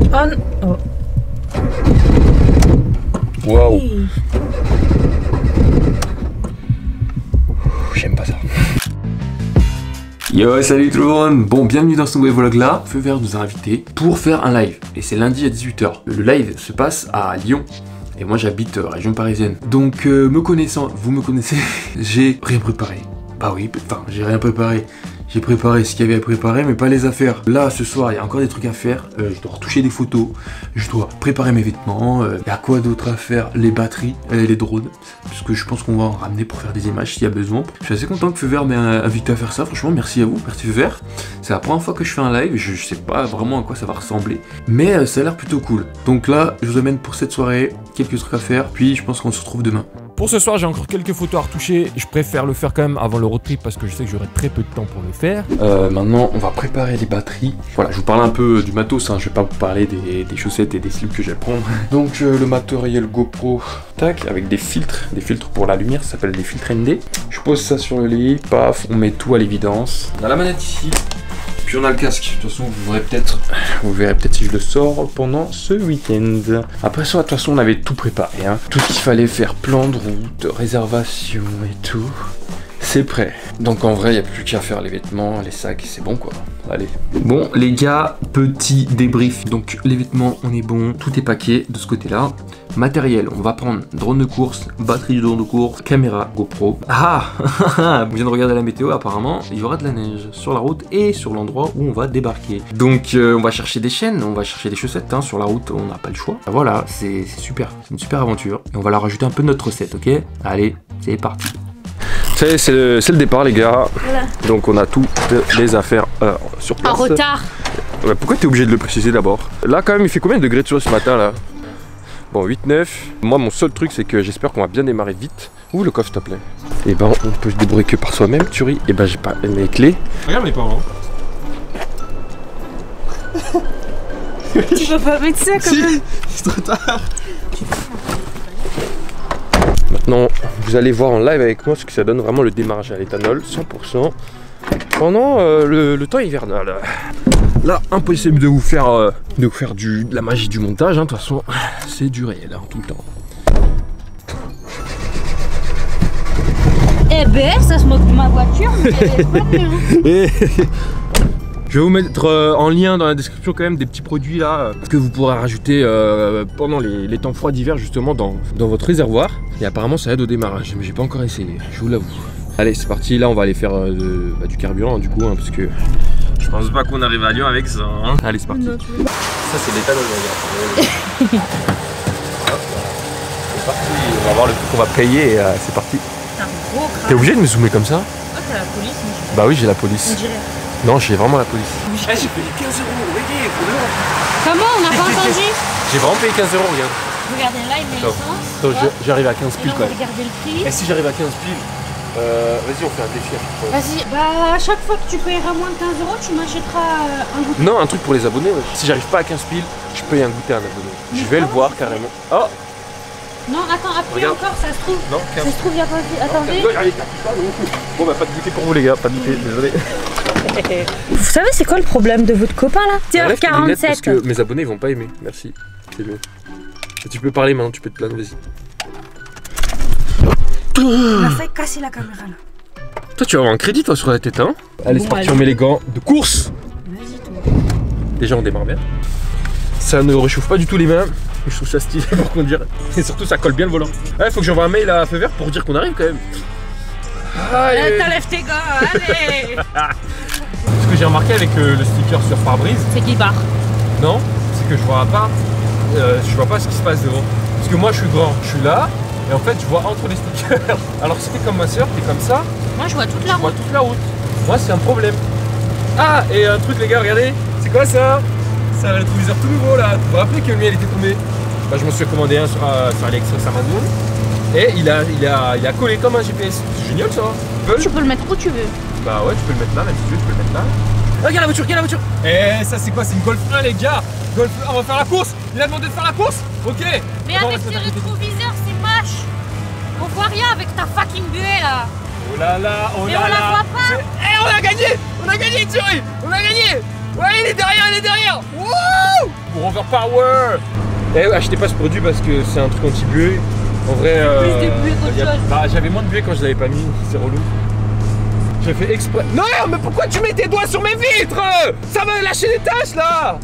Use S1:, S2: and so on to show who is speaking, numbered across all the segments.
S1: Oh.
S2: Waouh. J'aime pas ça. Yo, salut tout le monde. Bon, bienvenue dans ce nouveau vlog là. Feu Vert nous a invités pour faire un live. Et c'est lundi à 18 h. Le live se passe à Lyon. Et moi j'habite région parisienne. Donc me connaissant, vous me connaissez, j'ai rien préparé. Bah oui, enfin j'ai rien préparé. J'ai préparé ce qu'il y avait à préparer, mais pas les affaires. Là, ce soir, il y a encore des trucs à faire. Je dois retoucher des photos. Je dois préparer mes vêtements. Il y a quoi d'autre à faire? Les batteries, les drones. Parce que je pense qu'on va en ramener pour faire des images s'il y a besoin. Je suis assez content que Feu Vert m'ait invité à faire ça. Franchement, merci à vous. Merci Feu Vert. C'est la première fois que je fais un live. Je sais pas vraiment à quoi ça va ressembler. Mais ça a l'air plutôt cool. Donc là, je vous amène pour cette soirée. Quelques trucs à faire. Puis je pense qu'on se retrouve demain.
S3: Pour ce soir, j'ai encore quelques photos à retoucher. Je préfère le faire quand même avant le road trip parce que je sais que j'aurai très peu de temps pour le faire.
S2: Maintenant, on va préparer les batteries. Voilà, je vous parle un peu du matos, hein. Je vais pas vous parler des chaussettes et des slips que je vais prendre. Donc le matériel GoPro, tac, avec des filtres pour la lumière, ça s'appelle des filtres ND. Je pose ça sur le lit, paf, on met tout à l'évidence. On a la manette ici. Puis on a le casque, de toute façon vous verrez peut-être si je le sors pendant ce week-end. Après ça, de toute façon on avait tout préparé, hein. Tout ce qu'il fallait faire, plan de route, réservation et tout, c'est prêt. Donc en vrai il n'y a plus qu'à faire les vêtements, les sacs, c'est bon quoi. Allez. Bon les gars, petit débrief. Donc les vêtements on est bon, tout est paquet de ce côté là. Matériel, on va prendre drone de course, batterie de drone de course, caméra GoPro. Ah on vient de regarder la météo, apparemment il y aura de la neige sur la route et sur l'endroit où on va débarquer. Donc on va chercher des chaînes, on va chercher des chaussettes, hein. Sur la route on n'a pas le choix. Voilà, c'est super, c'est une super aventure. Et on va leur rajouter un peu de notre recette, ok? Allez, c'est parti. C'est le départ les gars. Voilà. Donc on a toutes les affaires sur place.
S1: En retard.
S2: Ouais, pourquoi t'es obligé de le préciser d'abord? Là quand même il fait combien de degrés de chaud ce matin là? Bon 8-9. Moi mon seul truc c'est que j'espère qu'on va bien démarrer vite. Où le coffre s'il te plaît? Et ben on peut se débrouiller que par soi-même, tu ris. Et ben j'ai pas mes clés.
S3: Regarde mes parents.
S1: Tu peux pas mettre ça quand même.
S3: C'est trop tard.
S2: Maintenant, vous allez voir en live avec moi ce que ça donne vraiment le démarrage à l'éthanol, 100%, pendant le temps hivernal. Là, impossible de vous faire, de la magie du montage, hein. De toute façon, c'est du réel, hein, tout le temps.
S1: Eh ben, ça se moque de ma voiture, mais
S2: Je vais vous mettre en lien dans la description quand même des petits produits là que vous pourrez rajouter pendant les temps froids d'hiver justement dans votre réservoir. Et apparemment ça aide au démarrage, mais j'ai pas encore essayé, je vous l'avoue. Allez c'est parti, là on va aller faire du carburant hein, du coup, hein, parce que je pense pas qu'on arrive à Lyon avec ça. Hein. Allez c'est parti. Non, ça c'est l'éthanol regarde. C'est parti, on va voir le truc qu'on va payer et c'est parti. T'es obligé de me zoomer comme ça?
S1: Ah t'as la police?
S2: Bah oui j'ai la police.
S1: On dirait.
S2: Non, j'ai vraiment la police. Hey, j'ai payé 15 €, regardez,
S1: Comment? On n'a pas entendu?
S2: J'ai vraiment payé 15 €, regarde.
S1: Regardez là, il met l'essence.
S2: J'arrive à 15 piles quand même.
S1: Regardez le prix.
S2: Et si j'arrive à 15 piles, vas-y, on fait un défi.
S1: Vas-y, bah à chaque fois que tu payeras moins de 15 €, tu m'achèteras un goûter.
S2: Non, un truc pour les abonnés. Ouais. Si j'arrive pas à 15 piles, je paye un goûter à un abonné. Je vais le voir carrément. Oh!
S1: Non, attends, après encore, ça se trouve. Non, 15. Ça se trouve, il n'y a pas. Attendez.
S2: Bon, bah, pas de goûter pour vous, les gars. Pas de goûter, désolé.
S1: Vous savez, c'est quoi le problème de votre copain là? C'est 47.
S2: Parce que mes abonnés vont pas aimer. Merci. C'est mieux. Et tu peux parler maintenant, tu peux te plaindre, vas-y.
S1: On a failli casser la caméra là.
S2: Toi, tu vas avoir un crédit toi sur la tête, hein? Allez, c'est parti, on met les gants de course.
S1: Vas-y, toi.
S2: Déjà, on démarre bien. Ça ne réchauffe pas du tout les mains. Je trouve ça stylé pour conduire. Et surtout, ça colle bien le volant. Ouais, faut que j'envoie un mail à Feu Vert pour dire qu'on arrive quand même.
S1: T'enlèves tes gants, allez.
S3: Ce que j'ai remarqué avec le sticker sur pare-brise,
S1: c'est qu'il barre.
S3: Non, c'est que je vois pas ce qui se passe devant. Parce que moi je suis grand, je suis là, et en fait je vois entre les stickers. Alors si t'es comme ma soeur, t'es comme ça.
S1: Moi je vois toute la route.
S3: Je vois toute la route. Moi c'est un problème. Ah, et un truc les gars, regardez, c'est quoi ça? C'est un rétroviseur tout nouveau là. Vous vous rappelez que le mien il était tombé? Bah, je m'en suis commandé un sur AliExpress Amazon. Et il a collé comme un GPS. C'est génial ça.
S1: Tu peux le mettre où tu veux.
S3: Bah ouais, tu peux le mettre là, même si tu veux, tu peux le mettre là. Ah, regarde la voiture, regarde la voiture. Eh, ça c'est quoi? C'est une Golf 1 les gars. Golf 1, on va faire la course. Il a demandé de faire la course. Ok.
S1: Mais avec tes rétroviseurs, c'est moche. On voit rien avec ta fucking buée là.
S3: Oh là là, oh là là.
S1: Mais on la voit pas.
S3: Eh, on a gagné. On a gagné, Thierry. On a gagné. Ouais, il est derrière, il est derrière. Wouh. pour Overpower. Et achetez pas ce produit parce que c'est un truc anti-buée. En vrai,
S1: plus de buée qu'autre chose.
S3: Bah, j'avais moins de buée quand je l'avais pas mis, c'est relou. J'ai fait exprès. Non, mais pourquoi tu mets tes doigts sur mes vitres? Ça va lâcher les taches là.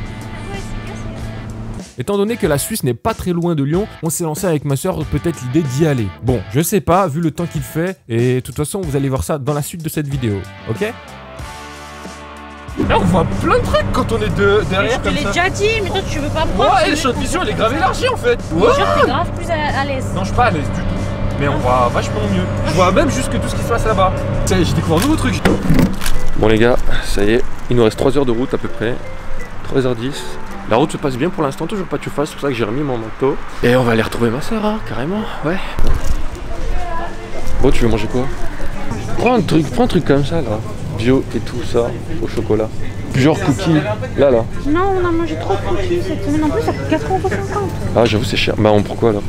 S3: Étant donné que la Suisse n'est pas très loin de Lyon, on s'est lancé avec ma soeur peut-être l'idée d'y aller. Bon, je sais pas, vu le temps qu'il fait, et de toute façon, vous allez voir ça dans la suite de cette vidéo, ok? Là, on voit plein de trucs quand on est derrière comme ça.
S1: Je te l'ai déjà dit, mais toi tu veux pas me prendre.
S3: Ouais, le champ de vision, elle est grave élargie en fait.
S1: Ouais. Genre, t'es grave plus à l'aise.
S3: Non, je suis pas à l'aise du tout. Mais on voit vachement mieux. Je vois même jusque tout ce qui se passe là-bas. J'ai découvert un nouveau truc.
S2: Bon les gars, ça y est, il nous reste 3 heures de route à peu près. 3h10. La route se passe bien pour l'instant, toujours pas de chauffage, c'est pour ça que j'ai remis mon manteau. Et on va aller retrouver ma soeur, hein, carrément, ouais. Bon, tu veux manger quoi? Prends un truc comme ça là. Bio et tout ça, au chocolat. Genre cookie, là.
S1: Non, on a mangé trop de cookies cette semaine. En plus, ça coûte 4,50 €.
S2: Ah, j'avoue, c'est cher. Bah, on prend quoi là?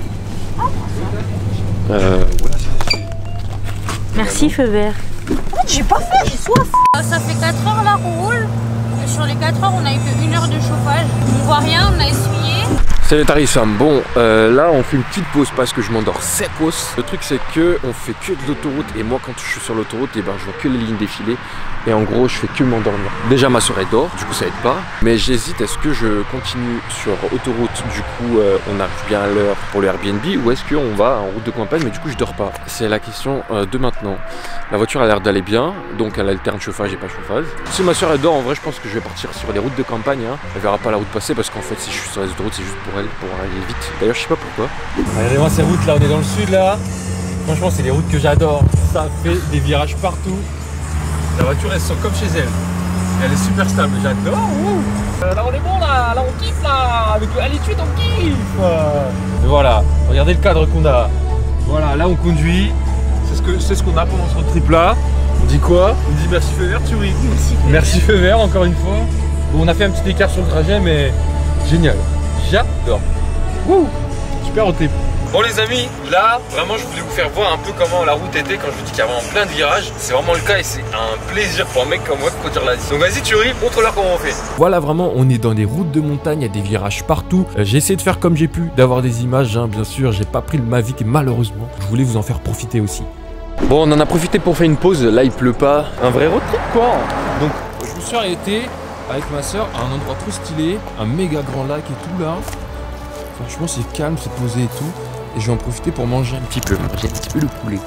S1: Merci, feu vert. J'ai pas fait, j'ai soif. Ça fait 4 heures là qu'on roule. Et sur les 4 heures, on a eu que 1 heure de chauffage. On voit rien, on a essuyé.
S2: Salut Tarissam, bon là on fait une petite pause parce que je m'endors secos. Le truc c'est que on fait que de l'autoroute et moi quand je suis sur l'autoroute et ben je vois que les lignes défiler et en gros je fais que m'endormir. Déjà ma soeur elle dort, du coup ça aide pas, mais j'hésite, est-ce que je continue sur autoroute, du coup on arrive bien à l'heure pour le Airbnb, ou est-ce qu'on va en route de campagne mais du coup je dors pas. C'est la question de maintenant. La voiture a l'air d'aller bien, donc elle alterne chauffage et pas chauffage. Si ma soeur elle dort, en vrai je pense que je vais partir sur les routes de campagne, hein. Elle verra pas la route passer parce qu'en fait si je suis sur les autoroutes c'est juste pour aller vite. D'ailleurs je sais pas pourquoi.
S3: Regardez-moi ces routes là, on est dans le sud là. Franchement c'est des routes que j'adore. Ça fait des virages partout. La voiture elle se sent comme chez elle. Elle est super stable, j'adore. Là on est bon là on kiffe là. Avec le Alitude on kiffe. Et voilà, regardez le cadre qu'on a. Voilà, là on conduit. C'est ce qu'on a pendant ce road trip là. On dit quoi? On dit merci feu vert, Thierry. Merci feu vert encore une fois. Bon, on a fait un petit écart sur le trajet mais génial. J'adore. Super road trip. Bon les amis, là vraiment je voulais vous faire voir un peu comment la route était quand je vous dis qu'il y avait plein de virages. C'est vraiment le cas et c'est un plaisir pour un mec comme moi de conduire la 10. Donc vas-y Thierry, montre-leur comment on fait. Voilà, vraiment on est dans des routes de montagne, il y a des virages partout. J'ai essayé de faire comme j'ai pu, d'avoir des images, hein, bien sûr. J'ai pas pris le Mavic malheureusement. Je voulais vous en faire profiter aussi.
S2: Bon on en a profité pour faire une pause, là il pleut pas. Un vrai road trip quoi.
S3: Donc je me suis arrêté avec ma soeur à un endroit trop stylé, un méga grand lac et tout là. Franchement c'est calme, c'est posé et tout. Et je vais en profiter pour manger un petit peu le poulet.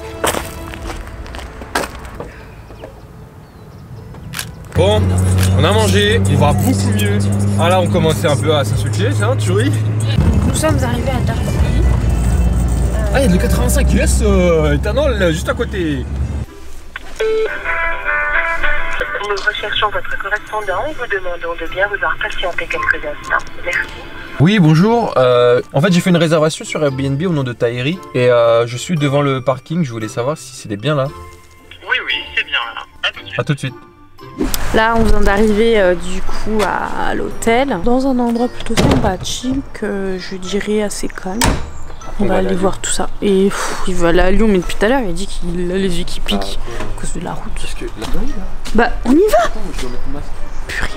S3: Bon, on a mangé, on va beaucoup mieux. Ah là on commençait un peu à s'insulter, hein, Thierry.
S1: Nous sommes arrivés à Darby.
S3: Ah il y a le 85, yes, éthanol juste à côté.
S4: Nous recherchons votre correspondant et vous demandons de bien vouloir patienter quelques instants. Merci.
S3: Oui, bonjour. En fait, j'ai fait une réservation sur Airbnb au nom de Tahiri et je suis devant le parking. Je voulais savoir si c'était bien là.
S4: Oui, c'est bien là. À tout de suite.
S3: A tout de suite.
S5: Là, on vient d'arriver du coup à l'hôtel, dans un endroit plutôt sympathique, je dirais assez calme. On va aller voir tout ça. Et il va aller à Lyon, mais depuis tout à l'heure, il dit qu'il a les yeux qui piquent à cause de la route.
S2: Parce que là,
S5: bah, on y va.
S2: attends, je dois mettre le masque.
S5: Purée.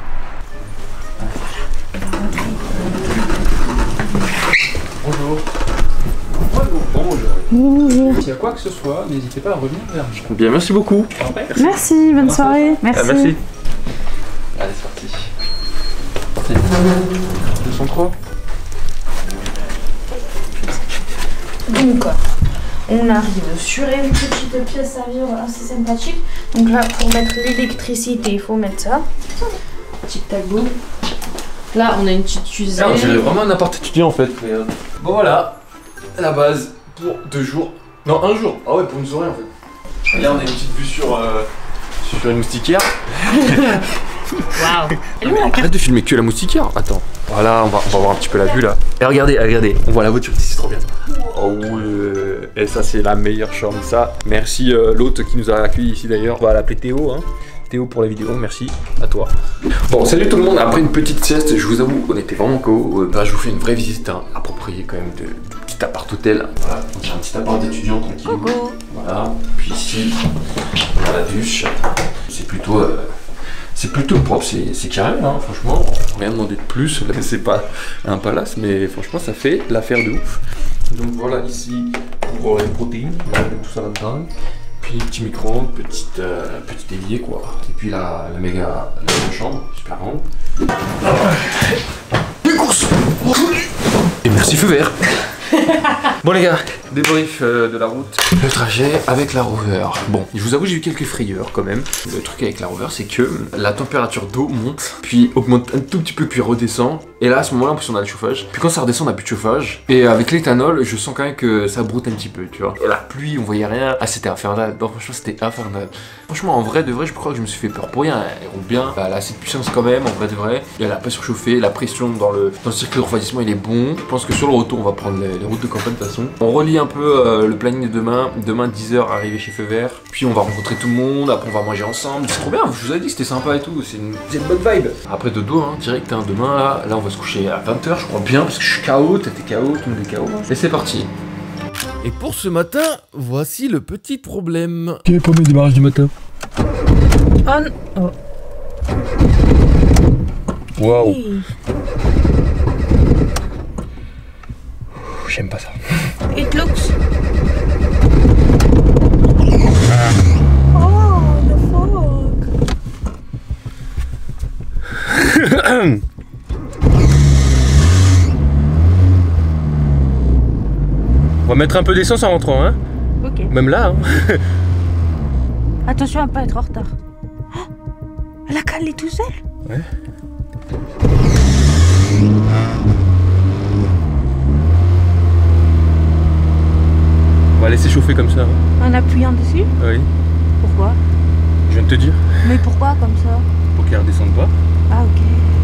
S3: Bonjour.
S5: Bonjour.
S3: S'il y a quoi que ce soit, n'hésitez pas à revenir vers moi.
S2: Bien, merci beaucoup.
S5: Merci, bonne soirée. Merci.
S3: Merci.
S2: Allez, c'est parti. 203.
S5: Donc, on arrive sur une petite pièce à vivre assez sympathique. Donc là, pour mettre l'électricité, il faut mettre ça. Petit tableau. Là, on a une petite cuisine.
S2: On dirait vraiment un appart étudiant en fait. Bon voilà, la base pour 2 jours. Non, 1 jour. Ah ouais, pour une soirée en fait. Et là, on a une petite vue sur une moustiquaire.
S1: Waouh.
S2: Arrête de filmer que la moustiquaire. Attends. Voilà, on va voir un petit peu la vue là. Et regardez, on voit la voiture ici, c'est trop bien. Oh ouais. Et ça c'est la meilleure chambre, ça. Merci l'hôte qui nous a accueillis ici d'ailleurs. On va l'appeler Théo, hein. Théo pour la vidéo, merci à toi. Bon, salut tout le monde. Après une petite sieste, je vous avoue, on était vraiment KO. Je vous fais une vraie visite appropriée quand même de petit appart hôtel. Voilà, j'ai un petit appart d'étudiant tranquille. Voilà, puis ici, on a la douche. C'est plutôt C'est plutôt propre, c'est carré, hein, franchement. Rien demandé de plus. C'est pas un palace, mais franchement, ça fait l'affaire de ouf. Donc voilà, ici, pour les protéines, on va mettre tout ça là-dedans. Puis petit micro-ondes, petit évier quoi. Et puis la méga chambre, super grande. Les courses. Et merci feu vert. Bon les gars, débrief de la route. Le trajet avec la Rover. Bon, je vous avoue j'ai eu quelques frayeurs quand même. Le truc avec la Rover c'est que la température d'eau monte, puis augmente un tout petit peu, puis redescend. Et là à ce moment-là, en plus on a le chauffage. Puis quand ça redescend on n'a plus de chauffage. Et avec l'éthanol, je sens quand même que ça broute un petit peu, tu vois. Et la pluie, on voyait rien. Ah c'était infernal. Non franchement c'était infernal. Franchement en vrai de vrai, je crois que je me suis fait peur pour rien. Elle roule bien, elle a assez de puissance quand même, en vrai de vrai. Et elle a pas surchauffé, la pression dans le circuit de refroidissement il est bon. Je pense que sur le retour on va prendre les routes de campagne de toute façon. On relie un peu le planning de demain. Demain 10h arrivé chez Feu Vert. Puis on va rencontrer tout le monde, après on va manger ensemble. C'est trop bien, je vous avais dit que c'était sympa et tout. C'est une bonne vibe. Après dodo hein, direct hein, demain là on va se coucher à 20h je crois bien parce que je suis KO, t'étais KO, tout le monde est KO. Et c'est parti.
S3: Et pour ce matin, voici le petit problème. Quel est le premier démarrage du matin?
S5: Oh.
S3: Waouh. J'aime pas ça.
S5: It looks. Oh, the fuck.
S3: On va mettre un peu d'essence en rentrant, hein.
S5: Ok.
S3: Même là, hein.
S5: Attention à pas être en retard. Oh, la cale est tout seule.
S3: Ouais. On va laisser chauffer comme ça. Hein.
S5: En appuyant dessus?
S3: Oui.
S5: Pourquoi?
S3: Je viens de te dire.
S5: Mais pourquoi comme ça?
S3: Pour qu'elle redescende pas.
S5: Ah ok.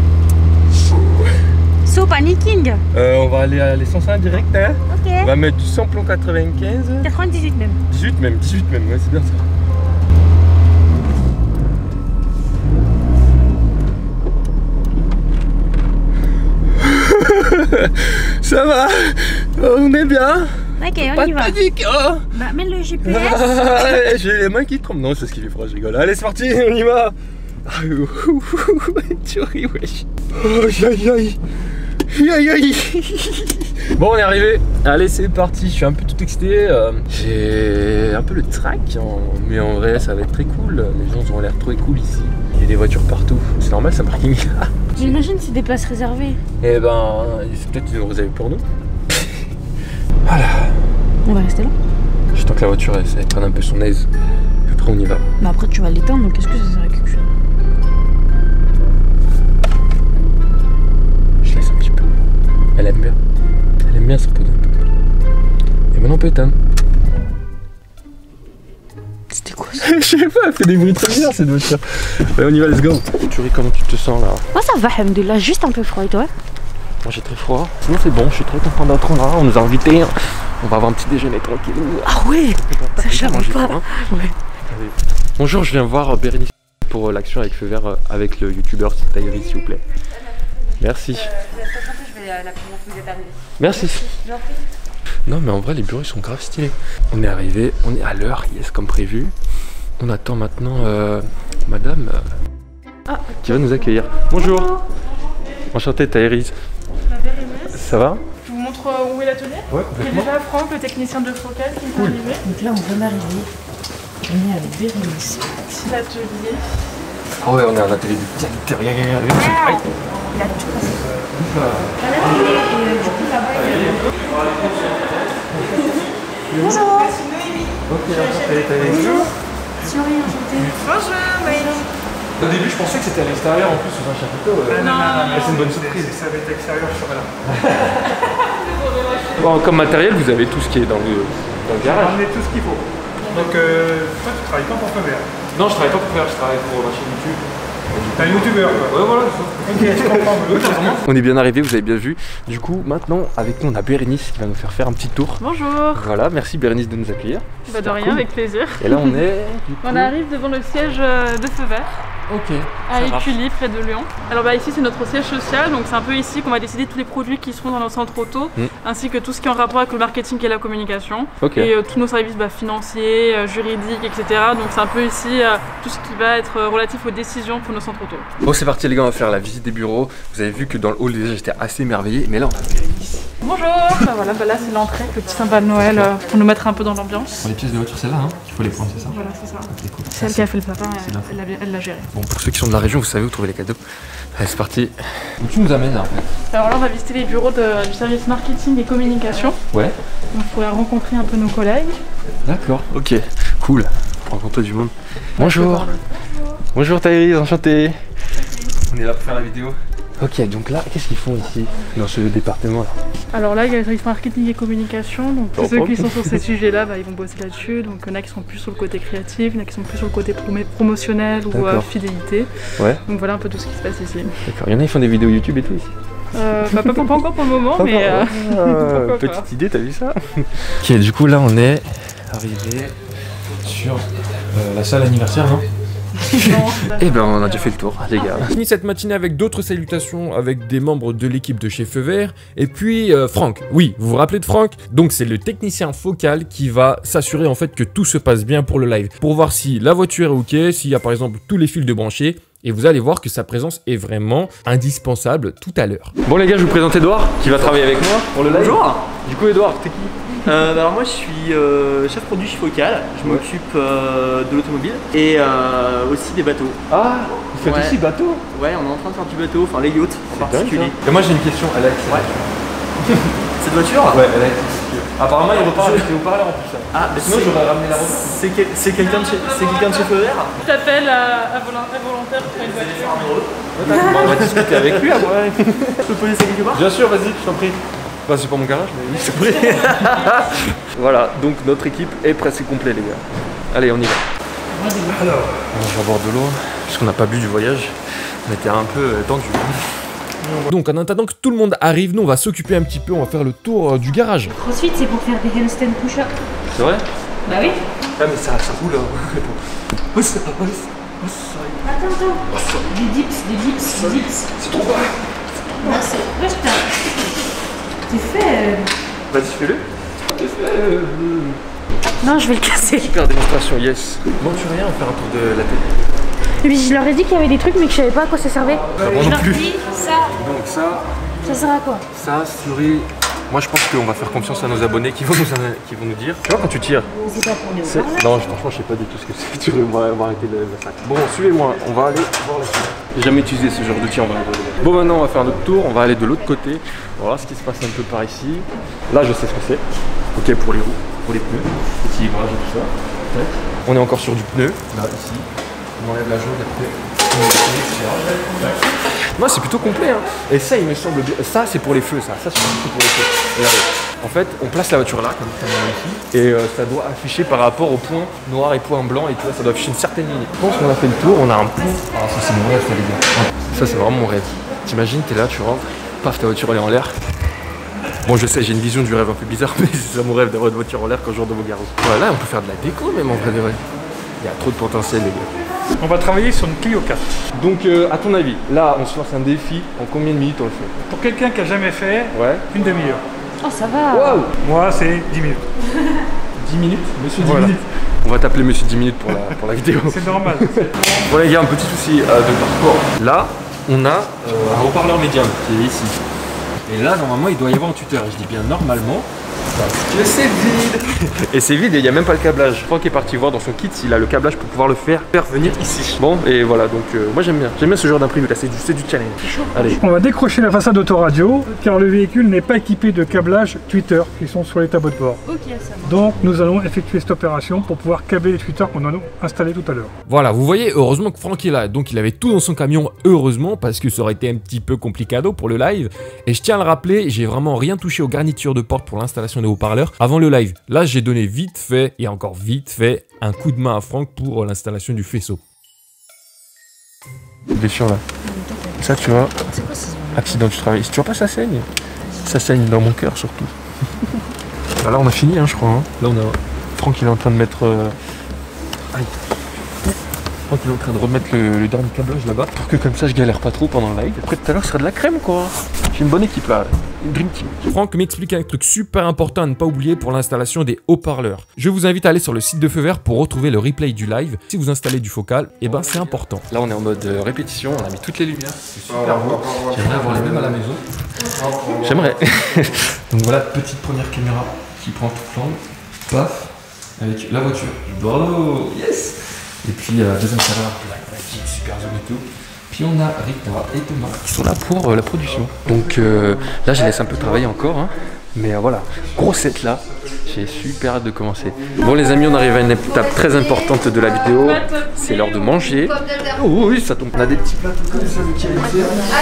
S5: So panicking.
S3: On va aller à l'essence indirect, hein.
S5: Ok.
S3: On va mettre du samplon 95.
S5: 98 même.
S3: 18 même, ouais, c'est bien ça. Ça va. On est bien.
S5: Ok, on
S3: Pas
S5: y
S3: de
S5: va.
S3: panique, hein.
S5: Bah mets le GPS.
S3: J'ai les mains qui tremblent. Non, c'est ce qu'il fait froid, je rigole. Allez, c'est parti, on y va. Tu ris, wesh. Oh, aïe. Bon, on est arrivé. Allez, c'est parti. Je suis un peu tout excité. J'ai un peu le trac, mais en vrai, ça va être très cool. Les gens ont l'air trop cool ici. Il y a des voitures partout. C'est normal, c'est un parking.
S5: J'imagine c'est des places réservées.
S3: Eh ben, c'est peut-être qu'ils ont réservé pour nous. Voilà.
S5: On va rester là.
S3: J'attends que la voiture elle prenne un peu son aise. Après, on y va.
S5: Bah après tu vas l'éteindre, donc est-ce que ça sert à quelque chose?
S3: Je laisse un petit peu. Elle aime bien. Elle aime bien se reposer un peu. Et maintenant on peut éteindre.
S5: C'était quoi ça?
S3: Je sais pas, elle fait des bruits très bizarres cette voiture. Ouais, on y va, let's go. Tu ris, comment tu te sens là?
S5: Moi ça va, alhamdoulilah, juste un peu froid et toi?
S3: Moi j'ai très froid. Sinon c'est bon, je suis très content d'être là. On nous a invités. On va avoir un petit déjeuner tranquille.
S5: Ah ouais. Ça charme pas.
S3: Hein. Ouais. Allez. Bonjour, je viens voir Bérénice pour l'action avec Feu Vert avec le youtubeur Tahiri s'il vous plaît. Merci. Merci. Non mais en vrai les bureaux ils sont grave stylés. On est arrivé, on est à l'heure, yes comme prévu. On attend maintenant madame qui va nous accueillir. Bonjour. Enchanté Tahiri. Ça va?
S6: Je vous montre où est l'atelier.
S3: Ouais,
S6: Il y a déjà Franck, le technicien de Focal qui est arrivé.
S5: Donc là on vient d'arriver. On est avec Bérénice.
S6: C'est l'atelier.
S3: Ah ouais, on est à l'atelier du directeur.
S5: Il a tout passé. Bonjour.
S3: Ok, enchanté Tahiri.
S5: Bonjour. Souris, enchantée.
S6: Bonjour, Maëlys.
S3: Au début je pensais que c'était à l'extérieur en plus sous un chapiteau.
S6: Non.
S3: C'est une bonne surprise.
S6: Ça va être extérieur sur là.
S3: Bon, comme matériel, vous avez tout ce qui est dans le garage.
S6: On est tout ce qu'il faut. Donc, toi, tu travailles pas pour Feu Vert?
S3: Non, je travaille pas pour faire, je travaille pour ma chaîne YouTube.
S6: T'es un youtubeur quoi?
S3: Ouais, voilà.
S6: Ok, je comprends.
S3: On est bien arrivé, vous avez bien vu. Du coup, maintenant, avec nous, on a Bérénice qui va nous faire un petit tour.
S6: Bonjour.
S3: Voilà, merci Bérénice de nous accueillir.
S6: Bah de rien, avec plaisir.
S3: Et là, on est.
S6: On arrive devant le siège de Feu Vert.
S2: Ok.
S5: À Écully, près de Lyon. Alors ici c'est notre siège social, donc c'est un peu ici qu'on va décider tous les produits qui seront dans nos centres auto, ainsi que tout ce qui est en rapport avec le marketing et la communication. Et tous nos services financiers, juridiques, etc. Donc c'est un peu ici tout ce qui va être relatif aux décisions pour nos centres auto.
S2: Bon c'est parti les gars, on va faire la visite des bureaux. Vous avez vu que dans le hall déjà j'étais assez émerveillé, mais là on va faire ici.
S5: Bonjour. Voilà, là c'est l'entrée avec le petit sympa de Noël pour nous mettre un peu dans l'ambiance.
S2: Bon, les pièces de voiture c'est là hein, il faut les prendre, c'est ça?
S5: Voilà, c'est ça.
S2: Okay, cool.
S5: C'est elle qui a fait le sapin, elle l'a géré.
S2: Bon, pour ceux qui sont de la région, vous savez où trouver les cadeaux. Allez, c'est parti. Où tu nous amènes là en fait?
S5: Alors là, on va visiter les bureaux du service marketing et communication.
S2: Ouais.
S5: On pourrait rencontrer un peu nos collègues.
S2: D'accord, ok, cool. Rencontrer du monde. Bonjour. Bonjour Thaïris, enchanté. On est là pour faire la vidéo. Ok, donc là, qu'est-ce qu'ils font ici, dans ce département là?
S5: Alors là, il y a le service marketing et communication. Donc tous ceux qui sont sur ces sujets-là, ils vont bosser là-dessus. Donc il y en a qui sont plus sur le côté créatif, il y en a qui sont plus sur le côté promotionnel ou fidélité. Ouais. Donc voilà un peu tout ce qui se passe ici.
S2: D'accord, il y en a qui font des vidéos YouTube et tout ici?
S5: Pas encore pour le moment, mais
S2: petite idée, t'as vu ça? Ok, du coup là on est arrivé sur la salle anniversaire, non? Et ben on a déjà fait le tour les gars.
S3: On finit cette matinée avec d'autres salutations avec des membres de l'équipe de chez Feu Vert. Et puis Franck, oui, vous vous rappelez de Franck? Donc c'est le technicien focal qui va s'assurer en fait que tout se passe bien pour le live. Pour voir si la voiture est ok, s'il y a par exemple tous les fils de branchés. Et vous allez voir que sa présence est vraiment indispensable tout à l'heure.
S2: Bon les gars, je vous présente Edouard qui va travailler avec moi pour le live.
S7: Bonjour.
S2: Du coup Edouard, t'es qui?
S7: Alors moi je suis chef produit chez Focal, je m'occupe de l'automobile et aussi des bateaux.
S2: Ah, vous faites aussi bateau?
S7: Ouais, on est en train de faire du bateau, enfin les yachts en particulier.
S2: Et moi j'ai une question, elle a été
S7: Cette voiture?
S2: Ouais, elle a été apparemment il repart avec les haut-parleurs en plus.
S7: Ah, mais
S2: sinon j'aurais ramené la route.
S7: C'est quelqu'un de chez Feu Vert?
S5: Je t'appelle à volontaire pour une voiture.
S2: On va discuter avec lui après.
S7: Je peux poser ça quelque part?
S2: Bien sûr, vas-y, je t'en prie. Bah, c'est pas mon garage, mais oui, c'est vrai. Voilà, donc notre équipe est presque complète, les gars. Allez, on y va. Alors, on va boire de l'eau, puisqu'on n'a pas bu du voyage. On était un peu tendu.
S3: Donc en attendant que tout le monde arrive, nous on va s'occuper un petit peu, on va faire le tour du garage.
S1: CrossFit, c'est pour faire des handstand push-up.
S2: C'est vrai?
S1: Bah oui.
S2: Ah, mais ça roule.
S1: Attends. Des dips.
S2: C'est trop bas.
S1: Ah, c'est... Ouais, t'es fait...
S2: Vas-y, fais-le.
S1: Non, je vais le casser.
S2: Super démonstration, yes. Bon, tu veux rien faire un tour de la télé?
S1: Et puis je leur ai dit qu'il y avait des trucs mais que je savais pas à quoi ça servait.
S2: Moi
S1: je
S2: non
S1: leur
S2: plus.
S1: dis ça.
S2: Donc ça
S1: sert à quoi?
S2: Ça serait... Moi je pense qu'on va faire confiance à nos abonnés qui vont nous dire. Tu vois quand tu tires?
S1: C'est pas pour nous.
S2: Non, franchement je sais pas du tout ce que c'est. Tu on va arrêter le sac. Bon, suivez-moi, on va aller voir la suite. J'ai jamais utilisé ce genre d'outil en vrai. Bon, maintenant on va faire notre tour, on va aller de l'autre côté. On va voir ce qui se passe un peu par ici. Là je sais ce que c'est. Ok, pour les roues, pour les pneus, petit livrage et tout ça. On est encore sur du pneu, là, ici. On enlève la jaune après. Moi c'est plutôt complet hein. Et ça il me semble bien. Ça c'est pour les feux, ça c'est pour les feux. Regardez. En fait on place la voiture là comme ça ici. Et ça doit afficher par rapport au point noir et point blanc. Et tu vois ça doit afficher une certaine ligne. Je pense qu'on a fait le tour, on a un point. Ah ça c'est mon rêve ça les gars. Ça c'est vraiment mon rêve. T'imagines t'es là, tu rentres, paf ta voiture elle est en l'air. Bon je sais j'ai une vision du rêve un peu bizarre. Mais c'est ça mon rêve d'avoir une voiture en l'air quand je rentre dans vos garros. Voilà on peut faire de la déco même en vrai de vrai. Il y a trop de potentiel les gars.
S6: On va travailler sur une Clio 4.
S2: Donc à ton avis, là on se lance un défi, en combien de minutes on le fait?
S6: Pour quelqu'un qui a jamais fait,
S2: Ouais.
S6: une demi-heure.
S1: Oh ça va.
S2: Waouh.
S6: Moi c'est 10 minutes.
S2: 10 minutes? Monsieur 10
S6: Voilà.
S2: minutes. On va t'appeler Monsieur 10 minutes pour la vidéo.
S6: C'est normal.
S2: Bon les gars, un petit souci de parcours. Là, on a un haut-parleur médium qui est ici. Et là, normalement, il doit y avoir un tuteur. Et je dis bien normalement, parce que c'est vide. Et c'est vide et il n'y a même pas le câblage. Franck est parti voir dans son kit s'il a le câblage pour pouvoir le faire venir ici. Bon, et voilà, donc moi j'aime bien ce genre d'imprévu là, c'est du challenge. Allez.
S6: On va décrocher la façade autoradio car le véhicule n'est pas équipé de câblage Twitter qui sont sur les tableaux de bord.
S1: Ok, ça va.
S6: Donc nous allons effectuer cette opération pour pouvoir câbler les tweeters qu'on a installés tout à l'heure.
S3: Voilà, vous voyez, heureusement que Franck est là. Donc il avait tout dans son camion, heureusement, parce que ça aurait été un petit peu complicado pour le live. Et je tiens à le rappeler, j'ai vraiment rien touché aux garnitures de porte pour l'installation des haut-parleurs avant le live. Là, j'ai donné vite fait, et encore vite fait, un coup de main à Franck pour l'installation du faisceau.
S2: Des chiants là. Ça tu vois, accident du travail. Tu vois pas ça saigne? Ça saigne dans mon cœur surtout. Bah là on a fini hein, je crois. Hein. Là on a... Franck il est en train de mettre... Aïe. Je crois qu'il est en train de remettre le dernier câblage là-bas pour que comme ça je galère pas trop pendant le live. Après tout à l'heure ce sera de la crème quoi. J'ai une bonne équipe là, une dream team.
S3: Franck m'explique un truc super important à ne pas oublier pour l'installation des haut-parleurs. Je vous invite à aller sur le site de Feu Vert pour retrouver le replay du live. Si vous installez du focal, et ben c'est important.
S2: Là on est en mode répétition, on a mis toutes les lumières, c'est super beau. J'aimerais avoir les mêmes à la maison. J'aimerais. Donc voilà, petite première caméra qui prend toute l'angle. Paf, avec la voiture. Bravo, yes. Et puis deuxième caméra, super zoom et tout. Puis on a Rita et Thomas qui sont là pour la production. Donc là je laisse un peu travailler encore, hein. Mais voilà, gros set là, j'ai super hâte de commencer. Bon les amis, on arrive à une étape très importante de la vidéo, c'est l'heure de manger. Oh oui, ça tombe. On a des petits plateaux comme ça de qualité.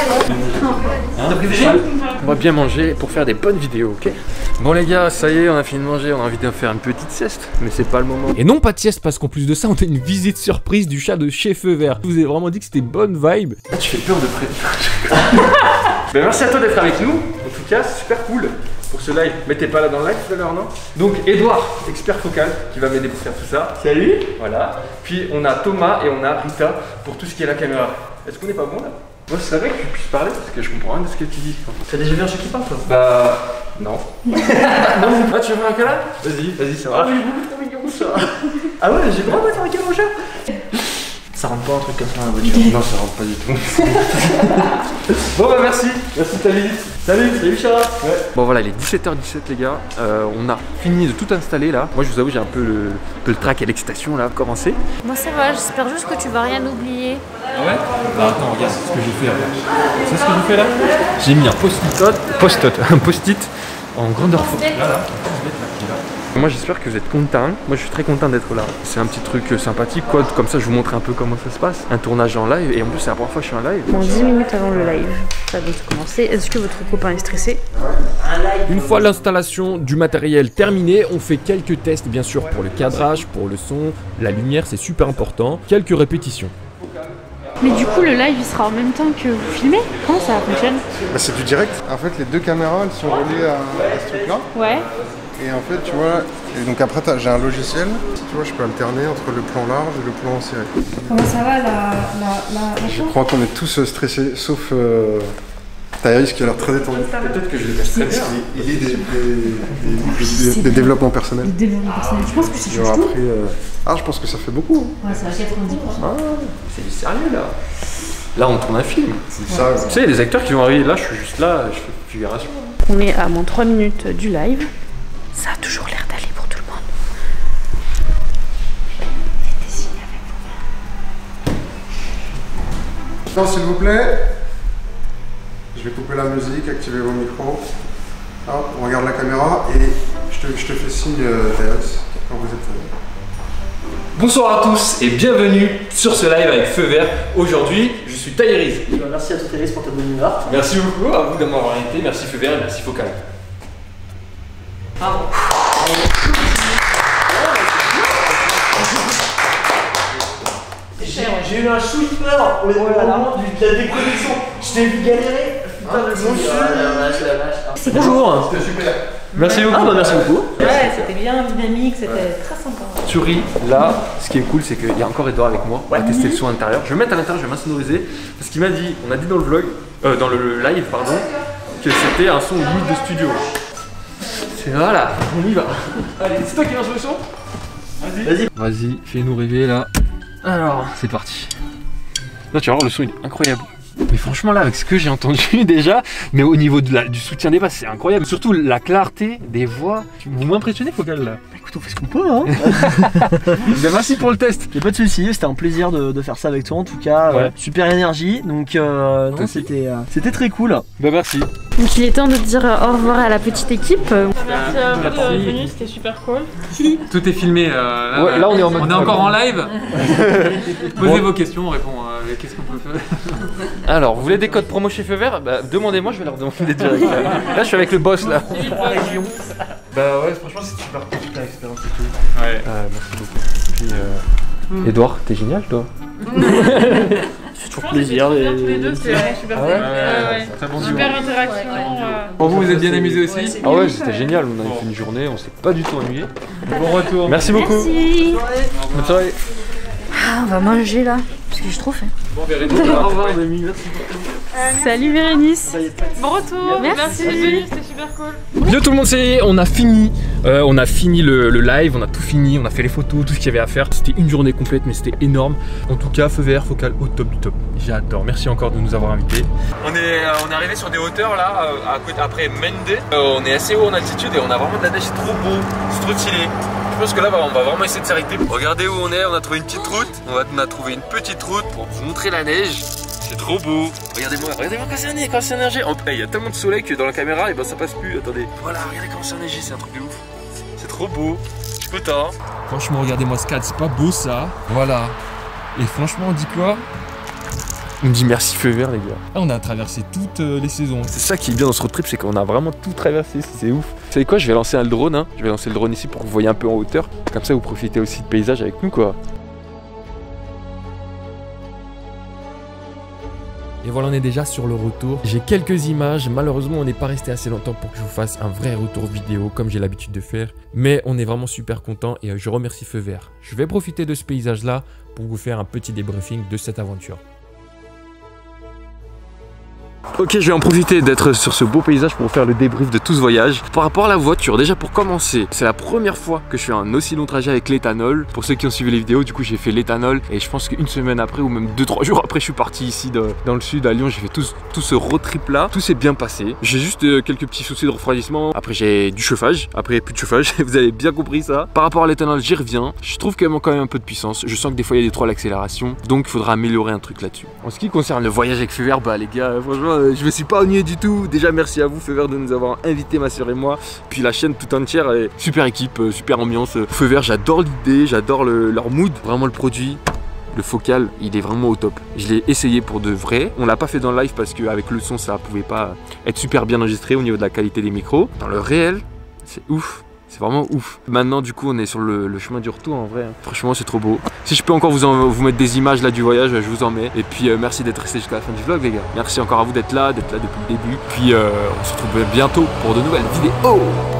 S2: On va bien manger pour faire des bonnes vidéos, ok? Bon les gars, ça y est, on a fini de manger, on a envie de faire une petite sieste, mais c'est pas le moment.
S3: Et non pas de sieste parce qu'en plus de ça, on a une visite surprise du chat de chez Feu Vert. Je vous ai vraiment dit que c'était bonne vibe.
S2: Ah, tu fais peur de près. Ben, merci à toi d'être avec nous, en tout cas, c'est super cool. Pour ce live, mais t'es pas là dans le live tout à l'heure, non? Donc Edouard, expert focal, qui va m'aider pour faire tout ça.
S7: Salut.
S2: Voilà. Puis on a Thomas et on a Rita pour tout ce qui est la caméra. Est-ce qu'on est pas bon là? Moi je savais que tu puisses parler parce que je comprends rien de ce que tu dis.
S7: T'as déjà vu un chat qui parle toi?
S2: Bah non. Non. Ah, tu veux faire un câlin? Vas-y, ça va.
S7: Ah, mais il est beaucoup trop mignon ça. Ah ouais, j'ai le droit de mettre un câlin au chat? Ça rentre pas un truc comme ça dans la voiture?
S2: Non, ça rentre pas du tout. Bon bah merci de ta visite.
S7: Salut chat.
S2: Ouais. Bon voilà, il est 17h17 les gars, on a fini de tout installer là. Moi je vous avoue j'ai un peu le trac et l'excitation là, commencer.
S1: Moi ça va, j'espère juste que tu vas rien oublier.
S2: Ah ouais? Bah attends, regarde ce que j'ai fait là. C'est ce que j'ai fait là? J'ai mis un post-it en grandeur forte. Là. Moi j'espère que vous êtes contents, moi je suis très content d'être là. C'est un petit truc sympathique quoi, comme ça je vous montre un peu comment ça se passe. Un tournage en live et en plus c'est la première fois que je suis en live.
S5: Bon, 10 minutes avant le live, ça va bientôt commencer. Est-ce que votre copain est stressé?
S3: Une fois l'installation du matériel terminée, on fait quelques tests bien sûr pour le cadrage, pour le son, la lumière c'est super important, quelques répétitions.
S5: Mais du coup le live il sera en même temps que vous filmez? Comment ça fonctionne?
S8: Bah, c'est du direct. En fait les deux caméras elles sont reliées à ce truc là.
S5: Ouais.
S8: Et en fait tu vois, et donc après j'ai un logiciel, tu vois je peux alterner entre le plan large et le plan serré.
S9: Comment ça va la
S8: Je crois qu'on est tous stressés, sauf Thaïs qui a l'air très détendu.
S2: Peut-être que je le casse très bien.
S8: Il est des développements personnels.
S9: Des développements personnels, tu penses que c'est
S8: Genre
S9: juste tout?
S8: après, ah je pense que ça fait beaucoup. Hein.
S9: Ouais, ça va 90%.
S2: Ah, c'est du sérieux là. Là on tourne un film.
S8: C'est ça.
S2: Tu sais, il y a des acteurs qui vont arriver, là je suis juste là, je fais figuration.
S5: On est à moins 3 minutes du live. Ça a toujours l'air d'aller pour tout le monde. Faites des signes avec vos mains.
S8: Non s'il vous plaît. Je vais couper la musique, activer vos micros. Hop, on regarde la caméra et je te fais signe Thaïs quand vous êtes...
S2: Bonsoir à tous et bienvenue sur ce live avec Feu Vert. Aujourd'hui, je suis Thaïs.
S7: Merci à toi Thaïs pour ta bonne humeur.
S2: Merci beaucoup à vous de m'avoir invité. Merci Feu Vert et merci Focal.
S7: Bravo. J'ai eu un shooter au moment de la déconnexion. Je t'ai vu galérer. Putain, la vache. Bonjour.
S8: C'était super.
S2: Merci beaucoup.
S7: Ah bah merci beaucoup.
S9: Ouais, c'était bien dynamique, c'était très sympa.
S2: Tu ris. Là, ce qui est cool, c'est qu'il y a encore Edouard avec moi. On va tester le son à l'intérieur. Je vais mettre à l'intérieur, je vais m'insonoriser. Parce qu'il m'a dit, on a dit dans le vlog, dans le live, pardon, que c'était un son limite de studio. C'est voilà, on y va. Allez, c'est toi qui lance le son. Vas-y. Vas-y, fais-nous rêver là. Alors, c'est parti. Là, tu vas voir, le son il est incroyable. Mais franchement, là, avec ce que j'ai entendu déjà, mais au niveau de du soutien des basses, c'est incroyable. Surtout la clarté des voix. Vous m'impressionnez, Focal là.
S7: Écoute, on fait ce qu'on peut, hein.
S2: Ben, merci pour le test.
S7: Y'a pas de soucis, c'était un plaisir de faire ça avec toi en tout cas.
S2: Ouais.
S7: Super énergie, donc non, c'était très cool.
S2: Ben, merci.
S5: Donc il est temps de dire au revoir à la petite équipe.
S1: Merci à vous d'être venus, c'était super cool.
S10: Tout est filmé.
S2: Ouais, là, on est en mode.
S10: On est encore en live. Posez vos questions, on répond. Qu'est-ce qu'on peut faire?
S2: Alors, vous voulez des codes promo chez Feu Vert? Bah, demandez-moi, je vais leur demander direct. Là, je suis avec le boss là. Bah ouais, franchement, c'est super expérience et tout.
S10: Ouais.
S2: Merci beaucoup. Puis, Edouard, t'es génial toi.
S7: C'est toujours plaisir.
S1: Les deux, c'est vraiment super
S2: Ah ouais,
S1: ouais.
S10: Très bon
S1: Super
S10: duo.
S1: interaction.
S10: Pour vous, vous êtes bien amusés aussi?
S2: Ah ouais, c'était génial. On a fait une journée, on s'est pas du tout ennuyé.
S10: Bon retour.
S2: Merci beaucoup.
S5: Merci.
S2: Bonne soirée.
S5: Ah, on va manger là, parce que j'ai trop faim.
S3: Bon, Bérénice, au revoir, Demi, merci pour tout.
S5: Salut Bérénice.
S1: Bon retour.
S5: Merci.
S1: C'était super cool.
S3: Yo tout le monde, on a fini. On a fini le live, on a tout fini, on a fait les photos, tout ce qu'il y avait à faire. C'était une journée complète, mais c'était énorme. En tout cas, feu vert, focal au top du top. J'adore. Merci encore de nous avoir invités. On est arrivé sur des hauteurs là, après Mende. On est assez haut en altitude et on a vraiment de la neige. C'est trop beau, c'est trop stylé. Je pense que là, on va vraiment essayer de s'arrêter. Regardez où on est. On a trouvé une petite route. On a trouvé une petite route pour vous montrer la neige. C'est trop beau. Regardez-moi quand c'est neigé. Il y a tellement de soleil que dans la caméra, et ben ça passe plus. Attendez. Voilà, regardez comment c'est neigé, c'est un truc de ouf. C'est trop beau. Je suis content. Franchement, regardez-moi ce cadre, c'est pas beau ça. Voilà. Et franchement, on dit quoi? On dit merci feu vert les gars. On a traversé toutes les saisons. C'est ça qui est bien dans ce road trip, c'est qu'on a vraiment tout traversé, c'est ouf. Vous savez quoi, je vais lancer le drone, hein. Je vais lancer le drone ici pour que vous voyez un peu en hauteur. Comme ça vous profitez aussi de paysage avec nous quoi. Et voilà, on est déjà sur le retour. J'ai quelques images. Malheureusement, on n'est pas resté assez longtemps pour que je vous fasse un vrai retour vidéo comme j'ai l'habitude de faire. Mais on est vraiment super content et je remercie Feu Vert. Je vais profiter de ce paysage-là pour vous faire un petit débriefing de cette aventure. Ok, je vais en profiter d'être sur ce beau paysage pour vous faire le débrief de tout ce voyage. Par rapport à la voiture, déjà pour commencer, c'est la première fois que je fais un aussi long trajet avec l'éthanol. Pour ceux qui ont suivi les vidéos, du coup j'ai fait l'éthanol et je pense qu'une semaine après ou même 2-3 jours après je suis parti ici dans le sud à Lyon. J'ai fait tout ce road trip là, tout s'est bien passé. J'ai juste quelques petits soucis de refroidissement. Après j'ai du chauffage, après plus de chauffage, vous avez bien compris ça. Par rapport à l'éthanol, j'y reviens. Je trouve qu'elle manque quand même un peu de puissance. Je sens que des fois il y a des trous à l'accélération, donc il faudra améliorer un truc là-dessus. En ce qui concerne le voyage avec Feu Vert, bah les gars, franchement je me suis pas ennuyé du tout. Déjà merci à vous Feu Vert de nous avoir invités, ma soeur et moi. Puis la chaîne tout entière, super équipe, super ambiance. Feu Vert, j'adore l'idée, j'adore leur mood, vraiment le produit. Le focal, il est vraiment au top. Je l'ai essayé pour de vrai. On l'a pas fait dans le live parce qu'avec le son, ça pouvait pas être super bien enregistré au niveau de la qualité des micros. Dans le réel, c'est ouf. C'est vraiment ouf. Maintenant du coup on est sur le chemin du retour en vrai. Franchement c'est trop beau. Si je peux encore vous mettre des images là du voyage, je vous en mets. Et puis merci d'être resté jusqu'à la fin du vlog les gars. Merci encore à vous d'être là depuis le début. Puis on se retrouve bientôt pour de nouvelles vidéos.